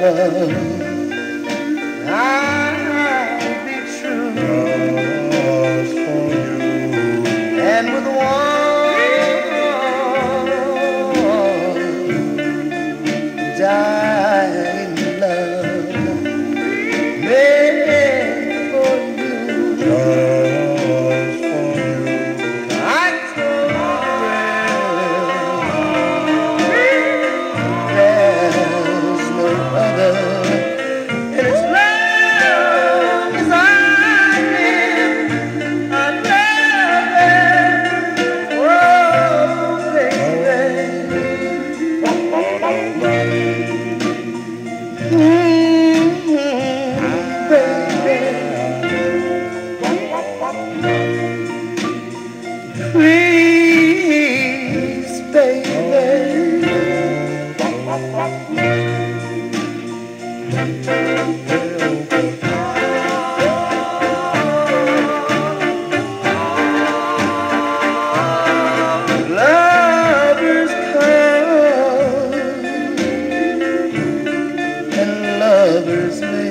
love. I'll be true just for you. and with one dying love made for you. Just for you. I told you there's no other, and as long as I live, I love it. Oh, baby. Please, baby. Lovers come and lovers leave.